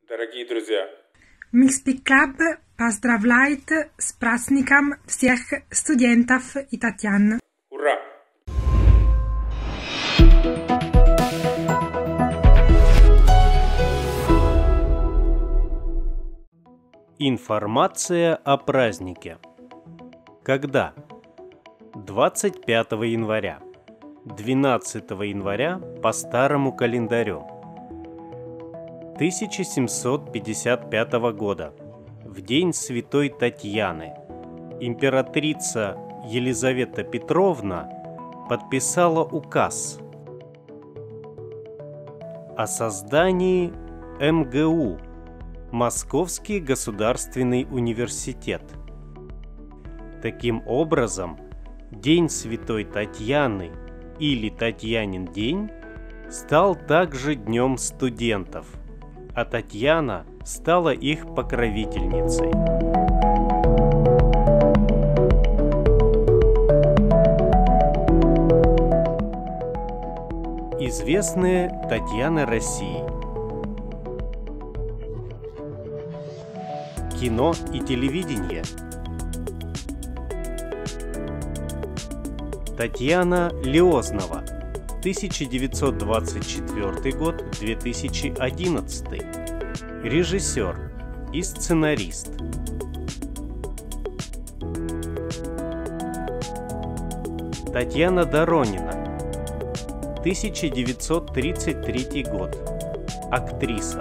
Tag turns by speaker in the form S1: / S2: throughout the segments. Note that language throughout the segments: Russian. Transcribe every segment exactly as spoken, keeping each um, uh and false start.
S1: Дорогие друзья,
S2: Mixpeak Club поздравляет с праздником всех студентов и Татьяну.
S1: ура!
S3: Информация о празднике. Когда? двадцать пятого января. двенадцатого января по старому календарю. тысяча семьсот пятьдесят пятого года. В день Святой Татьяны. Императрица Елизавета Петровна подписала указ о создании эм гэ у – Московский государственный университет. Таким образом, День Святой Татьяны или Татьянин день стал также Днем студентов, а Татьяна стала их покровительницей. Известные Татьяны России. Кино и телевидение. Татьяна Леознова, тысяча девятьсот двадцать четвёртый год — две тысячи одиннадцатый. Режиссер и сценарист. Татьяна Доронина, тысяча девятьсот тридцать третий год. Актриса.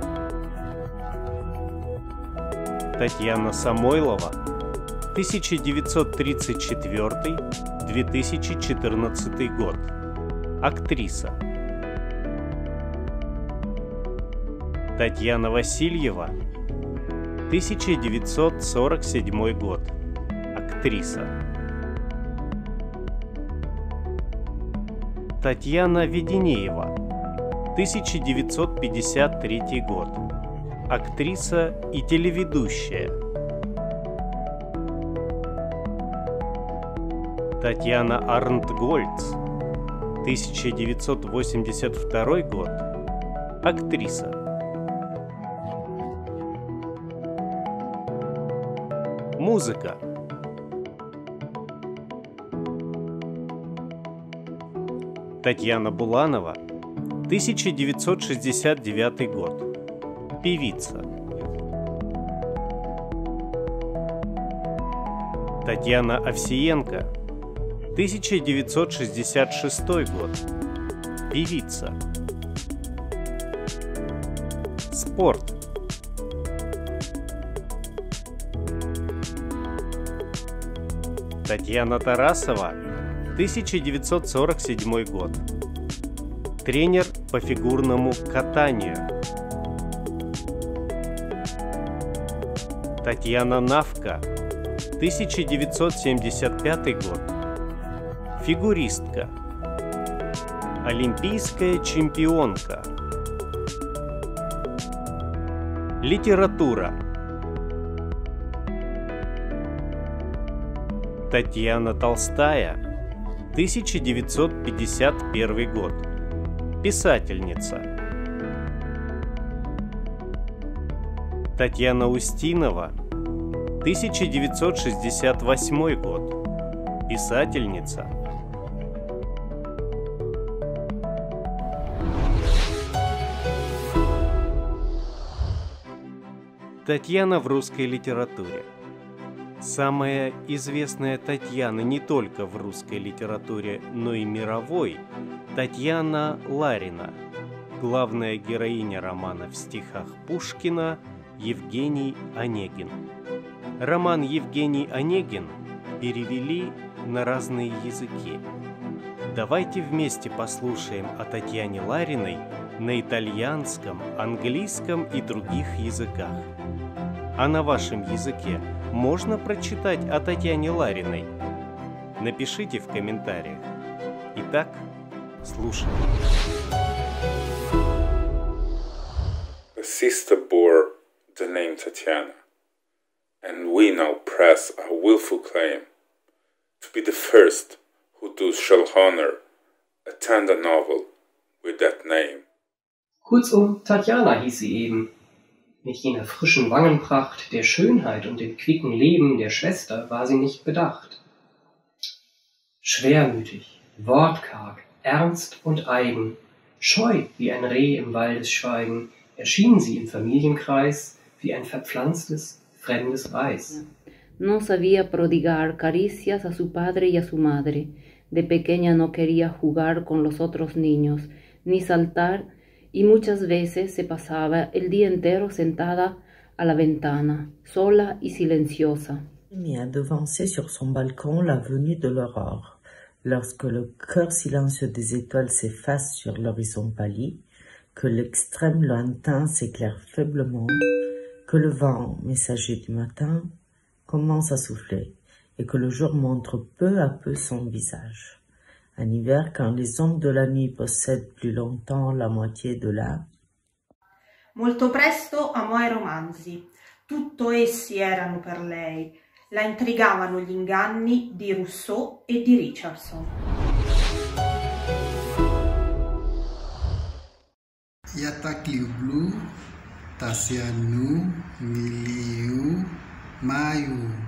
S3: Татьяна Самойлова, тысяча девятьсот тридцать четвёртый — две тысячи четырнадцатый год. Актриса. Татьяна Васильева, тысяча девятьсот сорок седьмой год. Актриса. Татьяна Веденеева, тысяча девятьсот пятьдесят третий год. Актриса и телеведущая. Татьяна Арнтгольц, тысяча девятьсот восемьдесят второй год. Актриса. Музыка. Татьяна Буланова, тысяча девятьсот шестьдесят девятый год. Певица. Татьяна Овсиенко, тысяча девятьсот шестьдесят шестой год. Певица. Спорт. Татьяна Тарасова, тысяча девятьсот сорок седьмой год. Тренер по фигурному катанию. Татьяна Навка, тысяча девятьсот семьдесят пятый год. Фигуристка. Олимпийская чемпионка. Литература. Татьяна Толстая, тысяча девятьсот пятьдесят первый год. Писательница. Татьяна Устинова, тысяча девятьсот шестьдесят восьмой год. Писательница. Татьяна в русской литературе. Самая известная Татьяна не только в русской литературе, но и мировой – Татьяна Ларина, главная героиня романа в стихах Пушкина Евгений Онегин. Роман Евгений Онегин перевели на разные языки. Давайте вместе послушаем о Татьяне Лариной на итальянском, английском и других языках. А на вашем языке можно прочитать о Татьяне Лариной? Напишите в комментариях. Итак, слушаем.
S1: the sister bore the name Tatiana, and we now press our willful claim to be the first who do shall honor a tender novel with that name.
S4: Kurzum, Tatjana hieß sie eben. Mit jener frischen Wangenpracht, der Schönheit und dem quicken Leben der Schwester war sie nicht bedacht. Schwermütig, wortkarg, ernst und eigen, scheu wie ein Reh im Waldesschweigen, erschien sie im Familienkreis wie ein verpflanztes, fremdes Reis.
S5: No sabía prodigar caricias a su padre y a su madre. De pequeña no quería jugar con los otros niños, ni saltar, y muchas veces se pasaba el día entero sentada a la ventana, sola y silenciosa.
S6: Mais a devancé sur son balcon la venue de l'aurore. Lorsque le cœur silencieux des étoiles s'efface sur l'horizon pâli, que l'extrême lointain s'éclaire faiblement, que le vent, messager du matin, commence à souffler, et que le jour montre peu à peu son visage. Un hiver, quand les ondes de la nuit possèdent plus longtemps la moitié de l'âme.
S7: Molto presto amò i romanzi, tutto essi erano per lei, la intrigavano gli inganni di Rousseau e di Richardson.
S8: Yatakliu Blue, Tasianu, Miliu, Mayu.